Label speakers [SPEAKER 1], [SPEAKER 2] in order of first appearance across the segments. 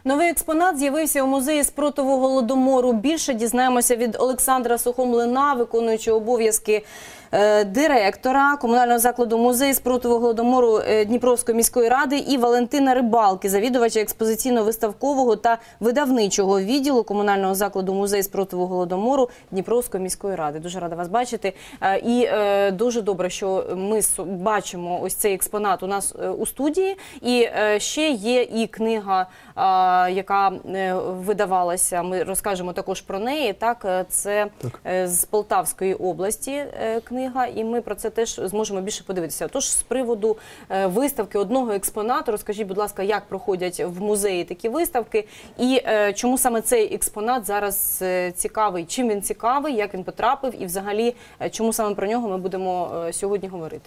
[SPEAKER 1] Новий експонат з'явився у музеї спротиву Голодомору. Більше дізнаємося від Олександра Сухомлина, виконуючого обов'язки директора комунального закладу музей спротиву Голодомору Дніпровської міської ради, і Валентина Рибалки, завідувача експозиційно-виставкового та видавничого відділу комунального закладу музей спротиву Голодомору Дніпровської міської ради. Дуже рада вас бачити. І дуже добре, що ми бачимо ось цей експонат у нас у студії. І ще є і книга, яка видавалася, ми розкажемо також про неї. Так, це з Полтавської області книга, і ми про це теж зможемо більше подивитися. Тож, з приводу виставки одного експонату, розкажіть, будь ласка, як проходять в музеї такі виставки, і чому саме цей експонат зараз цікавий, чим він цікавий, як він потрапив, і взагалі, чому саме про нього ми будемо сьогодні говорити?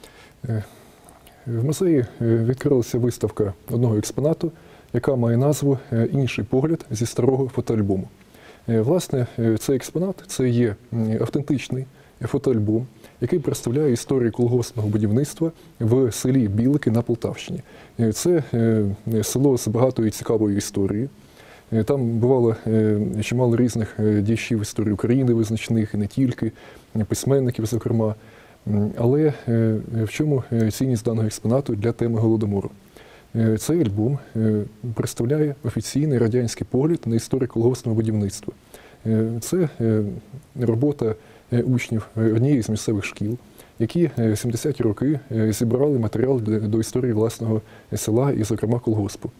[SPEAKER 2] В музеї відкрилася виставка одного експонату, яка має назву «Інший погляд зі старого фотоальбому». Власне, цей експонат – це є автентичний фотоальбом, який представляє історію колгоспного будівництва в селі Білики на Полтавщині. Це село з багатою і цікавою історією. Там бувало чимало різних діячів історії України визначних, і не тільки, письменників, зокрема. Але в чому цінність даного експонату для теми Голодомору? Цей альбом представляє офіційний радянський погляд на історію колгоспного будівництва. Це робота учнів однієї з місцевих шкіл, які в 70-ті роки зібрали матеріал до історії власного села і, зокрема, колгоспу.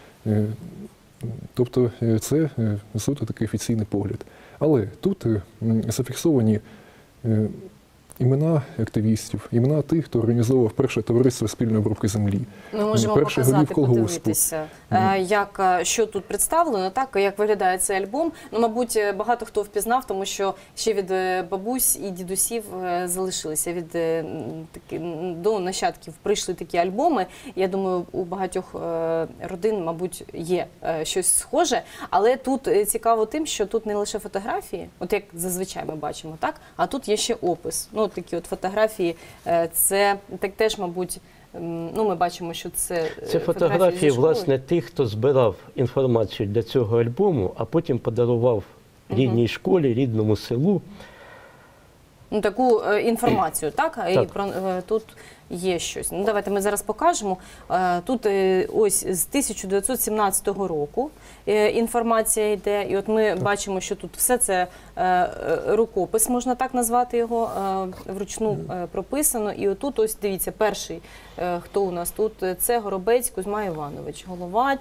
[SPEAKER 2] Тобто це суто такий офіційний погляд. Але тут зафіксовані імена активістів, імена тих, хто організовував перше товариство спільної обробки землі.
[SPEAKER 1] Ми можемо показати, подивитися, що тут представлено, так, як виглядає цей альбом. Ну, мабуть, багато хто впізнав, тому що ще від бабусь і дідусів залишилися, до нащадків прийшли такі альбоми. Я думаю, у багатьох родин, мабуть, є щось схоже. Але тут цікаво тим, що тут не лише фотографії, от як зазвичай ми бачимо, так, а тут є ще опис. Ну, такі от фотографії, це так теж, мабуть, ну, ми бачимо, що це
[SPEAKER 3] фотографії, власне, тих, хто збирав інформацію для цього альбому, а потім подарував рідній школі, рідному селу.
[SPEAKER 1] Ну, таку інформацію, так? І тут є щось. Ну, давайте ми зараз покажемо. Тут ось з 1917 року інформація йде. І от ми бачимо, що тут все це рукопис, можна так назвати його, вручну прописано. І отут, ось дивіться, перший, хто у нас тут, це Горобець Кузьма Іванович, голова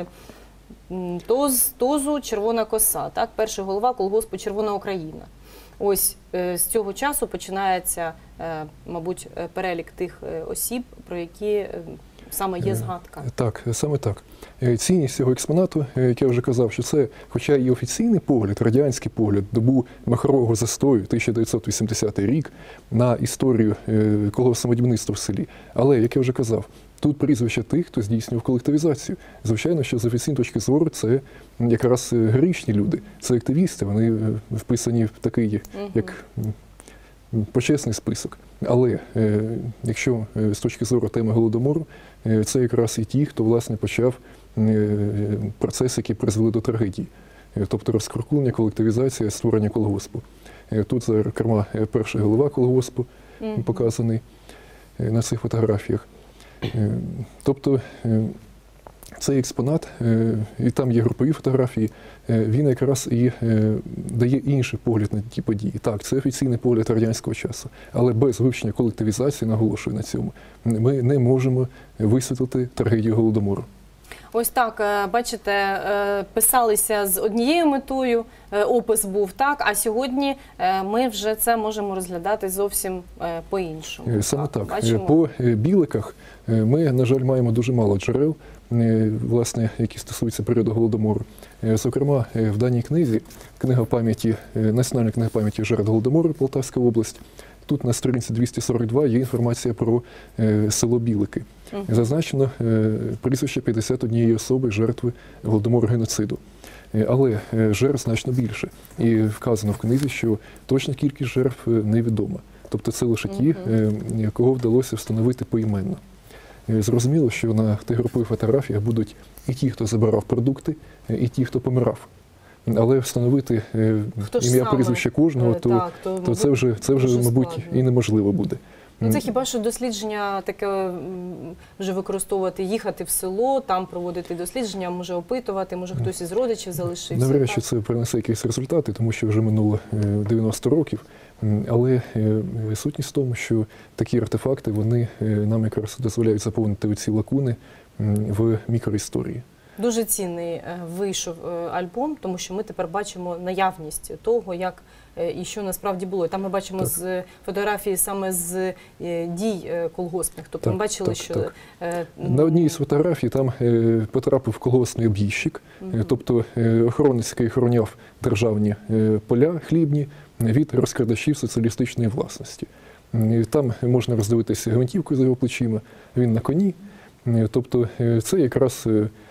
[SPEAKER 1] ТОЗу «Червона коса», так? Перший голова колгоспу «Червона Україна». Ось з цього часу починається, мабуть, перелік тих осіб, про які саме є згадка. Так,
[SPEAKER 2] саме так. Цінність цього експонату, як я вже казав, що це, хоча і офіційний погляд, радянський погляд, добу махрового застою, 1980 рік, на історію колгоспного будівництва в селі. Але, як я вже казав, тут прізвища тих, хто здійснював колективізацію. Звичайно, що з офіційної точки зору це якраз героїчні люди, це активісти, вони вписані в такий, як почесний список. Але якщо з точки зору теми Голодомору, це якраз і ті, хто, власне, почав процес, який призвели до трагедії. Тобто розкуркулення, колективізація, створення колгоспу. Тут, зокрема, перший голова колгоспу показаний на цих фотографіях. Тобто цей експонат, і там є групові фотографії, він якраз і дає інший погляд на ті події. Так, це офіційний погляд радянського часу, але без вивчення колективізації, наголошую на цьому, ми не можемо висвітлити трагедію Голодомору.
[SPEAKER 1] Ось так, бачите, писалися з однією метою, опис був так, а сьогодні ми вже це можемо розглядати зовсім по-іншому.
[SPEAKER 2] Саме так. Бачимо? По Біликах ми, на жаль, маємо дуже мало джерел, власне, які стосуються періоду Голодомору. Зокрема, в даній книзі, Національна книга пам'яті жертв Голодомору, Полтавська область, тут на сторінці 242 є інформація про село Білики. Зазначено прізвище 51 особи жертви Голодомору геноциду. Але жертв значно більше. І вказано в книзі, що точна кількість жертв невідома. Тобто це лише ті, кого вдалося встановити поіменно. зрозуміло, що на тих групових фотографіях будуть і ті, хто забирав продукти, і ті, хто помирав. Але встановити
[SPEAKER 1] Хто ж
[SPEAKER 2] ім'я,
[SPEAKER 1] саме?
[SPEAKER 2] прізвище кожного,
[SPEAKER 1] Так,
[SPEAKER 2] то це вже,
[SPEAKER 1] дуже
[SPEAKER 2] мабуть,
[SPEAKER 1] складно.
[SPEAKER 2] і неможливо буде.
[SPEAKER 1] Ну, це хіба що дослідження таке вже використовувати, їхати в село, там проводити дослідження, може опитувати, може хтось із родичів залишився.
[SPEAKER 2] Навряд чи
[SPEAKER 1] так?
[SPEAKER 2] це принесе якісь результати, тому що вже минуло 90 років. Але сутність в тому, що такі артефакти, вони нам якраз дозволяють заповнити ці лакуни в мікроісторії.
[SPEAKER 1] Дуже цінний вийшов альбом, тому що ми тепер бачимо наявність того, як і що насправді було. Там ми бачимо
[SPEAKER 2] Так.
[SPEAKER 1] з фотографії саме з дій колгоспних. Тобто ми
[SPEAKER 2] Так,
[SPEAKER 1] бачили,
[SPEAKER 2] так,
[SPEAKER 1] що...
[SPEAKER 2] так. На одній з фотографій там потрапив колгоспний об'їзчик, тобто охоронець, який охороняв державні поля хлібні від розкрадачів соціалістичної власності. Там можна роздивитися гвинтівку за його плечима, він на коні. Тобто це якраз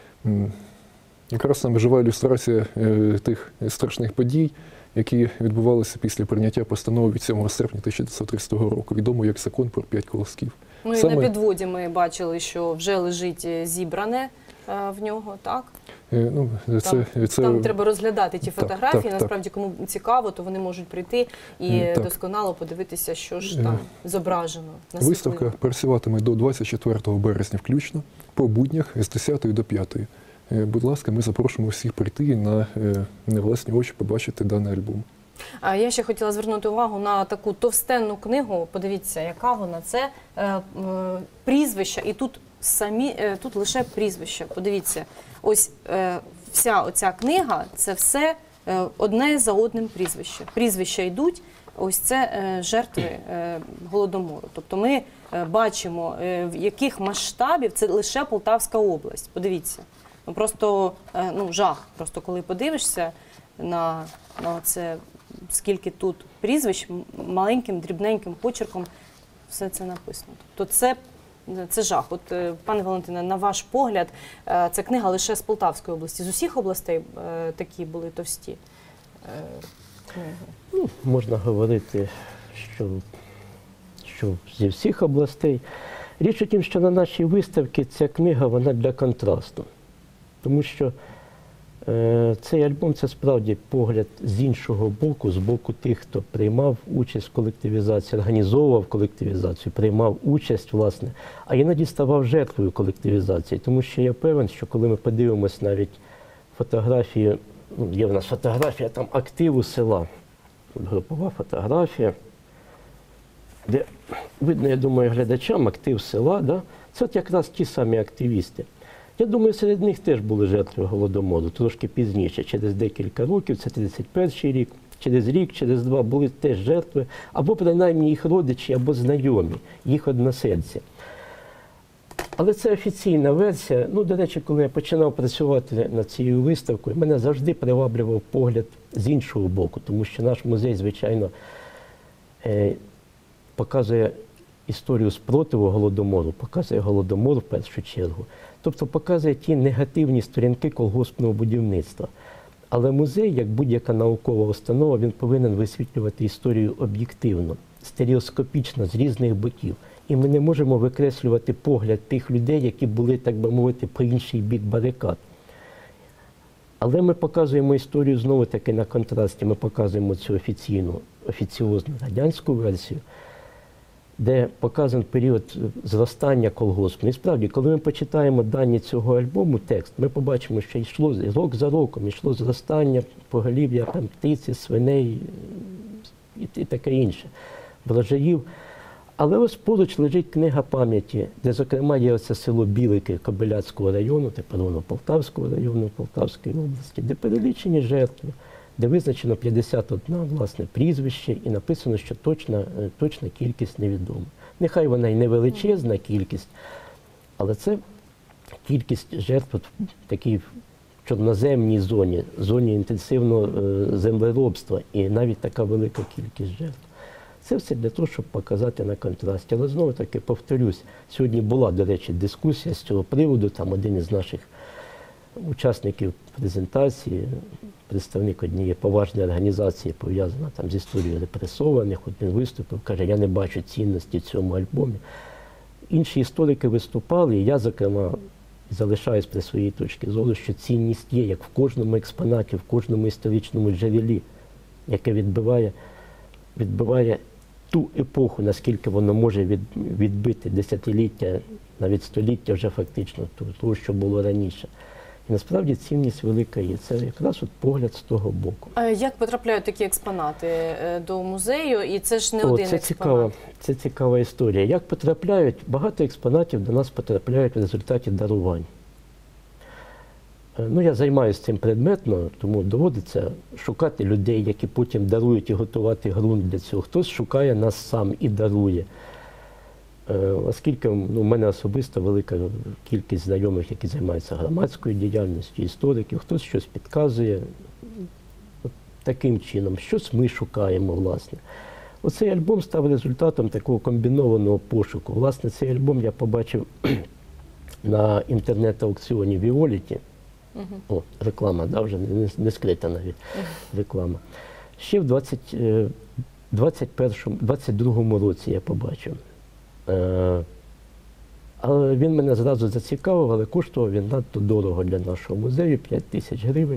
[SPEAKER 2] саме жива ілюстрація тих страшних подій, які відбувалися після прийняття постанови від 7 серпня 1930 року, відомо як закон про 5 колосків.
[SPEAKER 1] Ну і на підводі ми бачили, що вже лежить зібране в нього, так?
[SPEAKER 2] Ну,
[SPEAKER 1] Там треба розглядати ті фотографії.
[SPEAKER 2] так.
[SPEAKER 1] Насправді, кому цікаво, то вони можуть прийти і
[SPEAKER 2] Так.
[SPEAKER 1] досконало подивитися, що ж там зображено. на світлині.
[SPEAKER 2] Виставка працюватиме до 24 березня включно, по буднях з 10 до 5. Будь ласка, ми запрошуємо всіх прийти і на власні очі побачити даний альбом.
[SPEAKER 1] А я ще хотіла звернути увагу на таку товстенну книгу. Подивіться, яка вона. Це прізвища. І тут тут лише прізвища. Подивіться, ось вся оця книга – це все одне за одним прізвище. Прізвища йдуть, ось це жертви Голодомору. Тобто ми бачимо, в яких масштабів це лише Полтавська область. Подивіться. Ну, просто жах. Просто коли подивишся на це, скільки тут прізвищ, маленьким, дрібненьким почерком все це написано. Тобто це жах. От, пане Валентине, на ваш погляд, ця книга лише з Полтавської області. З усіх областей такі були товсті книги?
[SPEAKER 3] Ну, можна говорити, що зі всіх областей. Річ у тім, що на нашій виставці ця книга, вона для контрасту. Тому що цей альбом – це справді погляд з іншого боку, з боку тих, хто приймав участь в колективізації, організовував колективізацію, приймав участь, власне, а іноді ставав жертвою колективізації. Тому що я певен, що коли ми подивимось навіть фотографії, є в нас фотографія там активу села, групова фотографія, де видно, я думаю, глядачам актив села, да? Це от якраз ті самі активісти. Я думаю, серед них теж були жертви Голодомору, трошки пізніше, через декілька років, це 31-й рік, через два були теж жертви, або принаймні їх родичі, або знайомі, їх односельці. Але це офіційна версія. Ну, до речі, коли я починав працювати над цією виставкою, мене завжди приваблював погляд з іншого боку, тому що наш музей, звичайно, показує історію спротиву Голодомору, показує Голодомор в першу чергу. Тобто показує ті негативні сторінки колгоспного будівництва. Але музей, як будь-яка наукова установа, він повинен висвітлювати історію об'єктивно, стереоскопічно, з різних боків. І ми не можемо викреслювати погляд тих людей, які були, так би мовити, по інший бік барикад. Але ми показуємо історію знову-таки на контрасті. Ми показуємо цю офіціозну радянську версію, де показаний період зростання колгоспу. І справді, коли ми почитаємо дані цього альбому, текст, ми побачимо, що йшло рок за роком, йшло зростання поголів'я птиці, свиней і таке інше, врожаїв. Але ось поруч лежить книга пам'яті, де, зокрема, є оце село Білики Кобиляцького району, тепер воно Полтавського району, Полтавської області, де перелічені жертви, де визначено 51, власне, прізвище і написано, що точна кількість невідома. Нехай вона й не величезна кількість, але це кількість жертв в такій чорноземній зоні інтенсивного землеробства і навіть така велика кількість жертв. Це все для того, щоб показати на контрасті. Але знову-таки повторюсь, сьогодні була, до речі, дискусія з цього приводу, там один із наших учасників презентації, представник однієї поважної організації, пов'язана там з історією репресованих, от він виступив, каже, я не бачу цінності в цьому альбомі. Інші історики виступали, і я, зокрема, залишаюсь при своїй точці зору, що цінність є, як в кожному експонаті, в кожному історичному джерелі, яке відбиває ту епоху, наскільки воно може відбити десятиліття, навіть століття вже фактично, того, що було раніше. І насправді цінність велика є. Це якраз от погляд з того боку.
[SPEAKER 1] А як потрапляють такі експонати до музею? І це ж не один експонат.
[SPEAKER 3] Це цікава історія. Як потрапляють? Багато експонатів до нас потрапляють в результаті дарувань. Ну, я займаюся цим предметно, тому доводиться шукати людей, які потім дарують і готувати ґрунт для цього. Хтось шукає нас сам і дарує. Оскільки в мене особисто велика кількість знайомих, які займаються громадською діяльністю, істориків, хтось щось підказує. От таким чином, щось ми шукаємо, власне. Оцей альбом став результатом такого комбінованого пошуку. Власне, цей альбом я побачив на інтернет-аукціоні Віоліті. О, реклама, да, вже не скрита навіть реклама. Ще в 22-му році я побачив. Але він мене зразу зацікавив, але коштував він надто дорого для нашого музею, 5 тисяч гривень.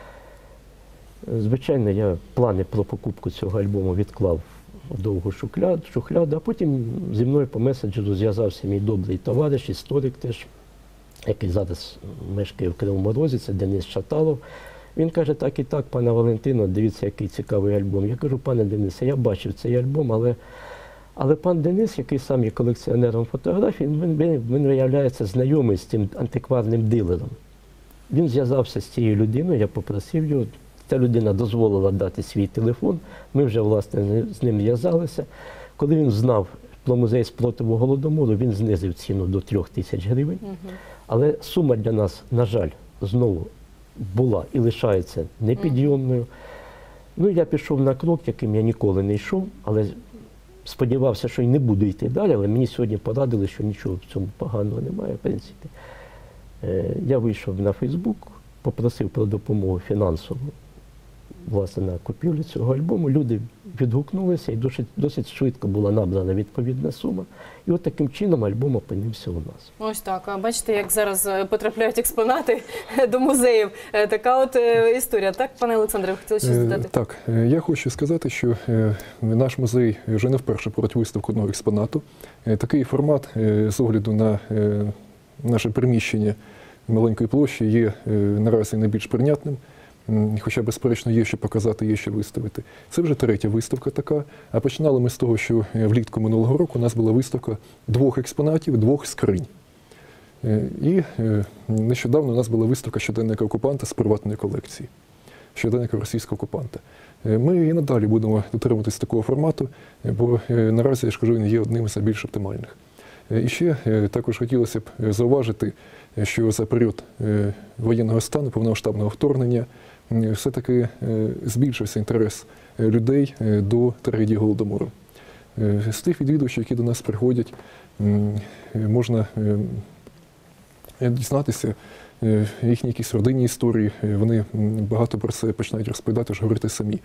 [SPEAKER 3] Звичайно, я плани про покупку цього альбому відклав в довгу шухляду, а потім зі мною по меседжеру зв'язався мій добрий товариш, історик теж, який зараз мешкає в Кривому Розі, це Денис Шаталов. Він каже, так і так, пане Валентино, дивіться, який цікавий альбом. Я кажу, пане Денисе, я бачив цей альбом, але пан Денис, який сам є колекціонером фотографій, він виявляється знайомий з цим антикварним дилером. Він зв'язався з цією людиною, я попросив його, ця людина дозволила дати свій телефон, ми вже, власне, з ним зв'язалися. Коли він знав про музей спротиву Голодомору, він знизив ціну до 3 тисяч гривень. Але сума для нас, на жаль, знову була і лишається непідйомною. Ну, я пішов на крок, яким я ніколи не йшов, але сподівався, що й не буду йти далі, але мені сьогодні порадили, що нічого в цьому поганого немає, в принципі. Я вийшов на Фейсбук, попросив про допомогу фінансову, власне, на купівлю цього альбому. Люди відгукнулися, і досить швидко була набрана відповідна сума. І от таким чином альбом опинився у нас.
[SPEAKER 1] Ось так. А бачите, як зараз потрапляють експонати до музеїв. Така от історія. Так, пане Олександре, ви хотіли щось додати?
[SPEAKER 2] Так, я хочу сказати, що наш музей вже не вперше проводить виставку одного експонату. Такий формат, з огляду на наше приміщення маленької площі, є наразі найбільш прийнятним. Хоча, безперечно, є що показати, є що виставити. Це вже 3-я виставка така. А починали ми з того, що влітку минулого року у нас була виставка 2 експонатів, 2 скринь. І нещодавно у нас була виставка щоденника окупанта з приватної колекції. Щоденника російського окупанта. Ми і надалі будемо дотримуватись такого формату, бо наразі, я ж кажу, він є одним з найбільш оптимальних. І ще також хотілося б зауважити, що за період воєнного стану, повномасштабного вторгнення, все-таки збільшився інтерес людей до трагедії Голодомору. З тих відвідувачів, які до нас приходять, можна дізнатися їхні якісь родинні історії, вони багато про це починають розповідати, говорити самі.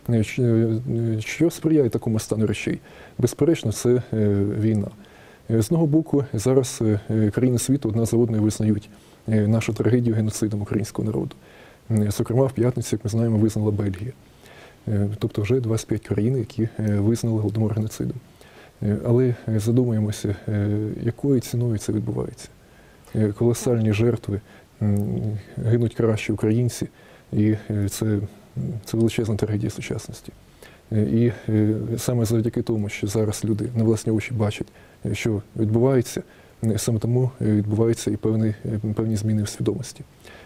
[SPEAKER 2] Що сприяє такому стану речей? Безперечно, це війна. З одного боку, зараз країни світу одна за одною визнають нашу трагедію геноцидом українського народу. Зокрема, в п'ятницю, як ми знаємо, визнала Бельгія. Тобто вже 25 країн, які визнали Голодомор геноцидом. Але задумаємося, якою ціною це відбувається. Колосальні жертви, гинуть кращі українці, і це величезна трагедія сучасності. І саме завдяки тому, що зараз люди на власні очі бачать, що відбувається, саме тому відбуваються і певні зміни в свідомості.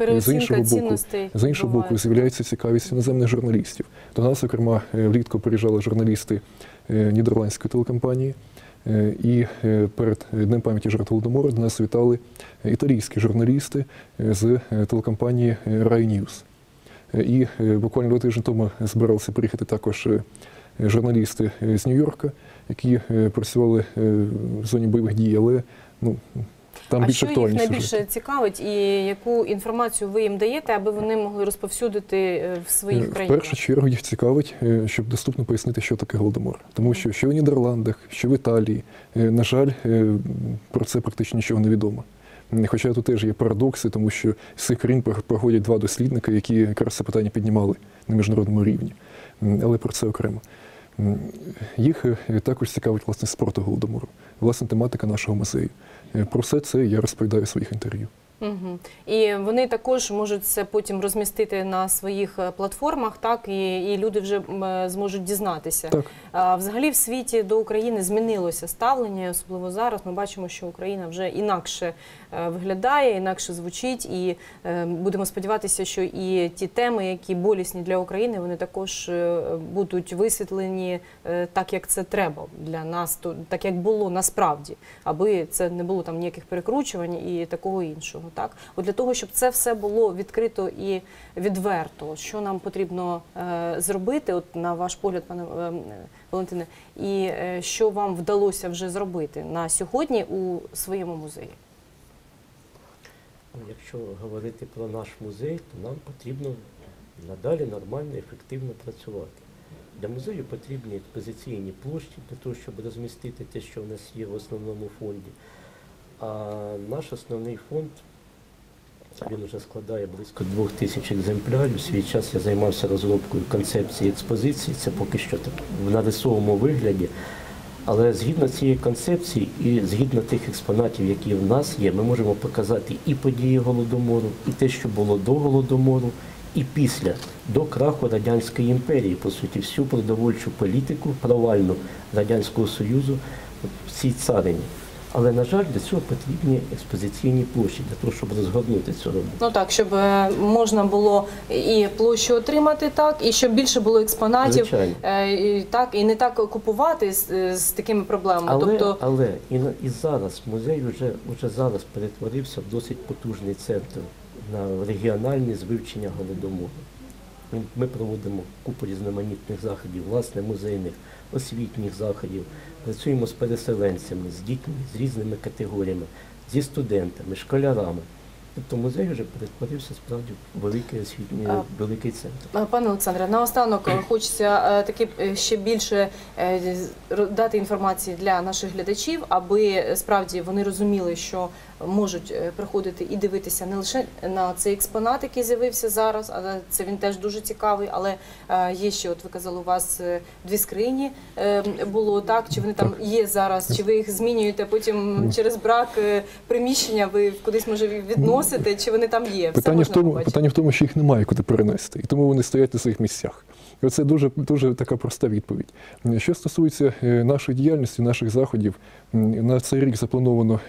[SPEAKER 2] З іншого боку, з'являється цікавість іноземних журналістів. До нас, зокрема, влітку приїжджали журналісти нідерландської телекомпанії, і перед Днем пам'яті жертв Голодомору до нас вітали італійські журналісти з телекомпанії Rai News. І буквально 2 тижні тому збиралися приїхати також журналісти з Нью-Йорка, які працювали в зоні бойових дій, але Там
[SPEAKER 1] А
[SPEAKER 2] більш
[SPEAKER 1] що їх
[SPEAKER 2] актуальні
[SPEAKER 1] найбільше
[SPEAKER 2] сюжети.
[SPEAKER 1] цікавить і яку інформацію ви їм даєте, аби вони могли розповсюдити в своїх
[SPEAKER 2] В
[SPEAKER 1] країнах?
[SPEAKER 2] першу чергу їх цікавить, щоб доступно пояснити, що таке Голодомор. Тому що в Нідерландах, що в Італії, на жаль, про це практично нічого не відомо. Хоча тут теж є парадокси, тому що з цих країн проходять два дослідника, які якраз це питання піднімали на міжнародному рівні. Але про це окремо. Їх також цікавить, власне, спротив Голодомору, власне, тематика нашого музею. Про все це я розповідаю в своїх інтерв'ю.
[SPEAKER 1] Угу. І вони також можуть це потім розмістити на своїх платформах, так, і люди вже зможуть дізнатися.
[SPEAKER 2] Так.
[SPEAKER 1] А взагалі в світі до України змінилося ставлення, особливо зараз. Ми бачимо, що Україна вже інакше виглядає, інакше звучить, і будемо сподіватися, що і ті теми, які болісні для України, вони також будуть висвітлені так, як це треба для нас, так, як було насправді, аби це не було там ніяких перекручувань і такого іншого. Так? От для того, щоб це все було відкрито і відверто, що нам потрібно зробити, от на ваш погляд, пане Валентине, і що вам вдалося вже зробити на сьогодні у своєму музеї?
[SPEAKER 3] Якщо говорити про наш музей, то нам потрібно надалі нормально, ефективно працювати. Для музею потрібні експозиційні площі для того, щоб розмістити те, що в нас є в основному фонді. А наш основний фонд, він вже складає близько 2000 екземплярів. У свій час я займався розробкою концепції експозиції, це поки що в нарисовому вигляді. Але згідно цієї концепції і згідно тих експонатів, які в нас є, ми можемо показати і події Голодомору, і те, що було до Голодомору, і після, до краху Радянської імперії, по суті, всю продовольчу політику, провальну Радянського Союзу в цій царині. Але, на жаль, для цього потрібні експозиційні площі, для того, щоб розгорнути цю роботу.
[SPEAKER 1] Ну так, щоб можна було і площу отримати, так, і щоб більше було експонатів, так, і не так купувати з такими проблемами.
[SPEAKER 3] Але і зараз музей вже зараз перетворився в досить потужний центр на регіональне з вивчення Голодомору. Ми проводимо купу різноманітних заходів, власне, музейних, освітніх заходів, працюємо з переселенцями, з дітьми, з різними категоріями, зі студентами, школярами. Тобто музей вже перетворився справді в великий освітній, великий центр.
[SPEAKER 1] Пане Олександре, наостанок хочеться таки ще більше дати інформації для наших глядачів, аби справді вони розуміли, що можуть приходити і дивитися не лише на цей експонат, який з'явився зараз, але це він теж дуже цікавий, але є ще, от ви казали, у вас 2 скрині було, так? Чи вони там є зараз, чи ви їх змінюєте, потім через брак приміщення ви кудись, може, відносите, чи вони там є?
[SPEAKER 2] Питання в тому, що їх немає куди перенести, і тому вони стоять на своїх місцях. І оце дуже така проста відповідь. Що стосується нашої діяльності, наших заходів, на цей рік заплановано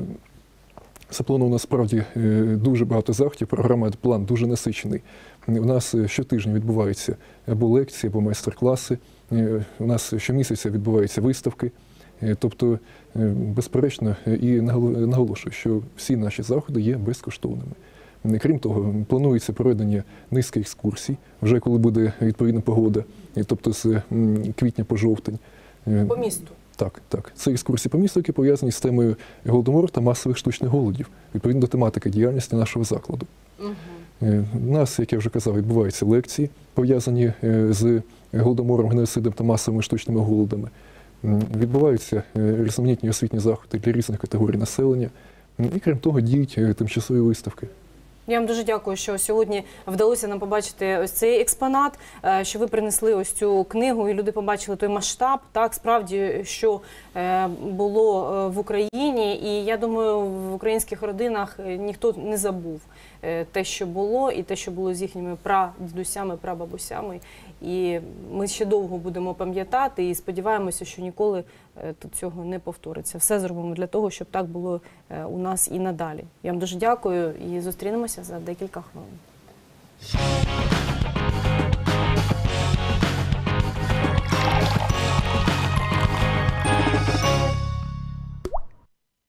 [SPEAKER 2] справді дуже багато заходів, програма, план дуже насичений. У нас щотижня відбуваються або лекції, або майстер-класи, у нас щомісяця відбуваються виставки. Тобто, безперечно, і наголошую, що всі наші заходи є безкоштовними. Крім того, планується проведення низки екскурсій, вже коли буде відповідна погода, тобто з квітня по жовтень.
[SPEAKER 1] По місту?
[SPEAKER 2] Так. Це екскурсії по місту, які пов'язані з темою Голодомору та масових штучних голодів, відповідно до тематики діяльності нашого закладу. У нас, як я вже казав, відбуваються лекції, пов'язані з Голодомором, геноцидом та масовими штучними голодами. Відбуваються різноманітні освітні заходи для різних категорій населення. І, крім того, діють тимчасові виставки.
[SPEAKER 1] Я вам дуже дякую, що сьогодні вдалося нам побачити ось цей експонат, що ви принесли ось цю книгу, і люди побачили той масштаб, так, справді, що було в Україні. І я думаю, в українських родинах ніхто не забув те, що було, і те, що було з їхніми прадідусями, прабабусями. І ми ще довго будемо пам'ятати і сподіваємося, що ніколи тут цього не повториться. Все зробимо для того, щоб так було у нас і надалі. Я вам дуже дякую і зустрінемося за декілька хвилин.